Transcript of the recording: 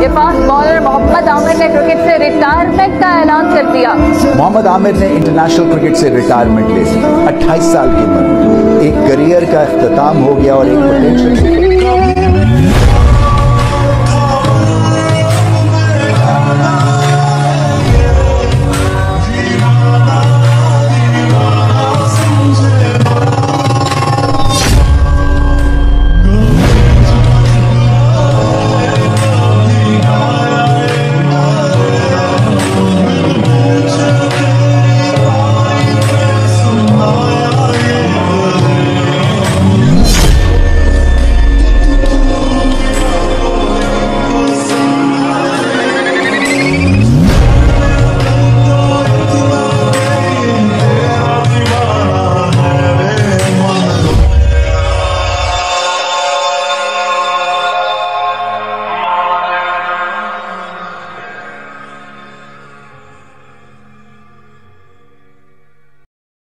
ये fast bowler Mohammad Aamir ने cricket से रिटायरमेंट का ऐलान कर दिया। मोहम्मद आमिर ने इंटरनेशनल क्रिकेट से रिटायरमेंट ले ली। 28 साल की उम्र में एक करियर का इख्तिताम हो गया और एक पोटेंशियल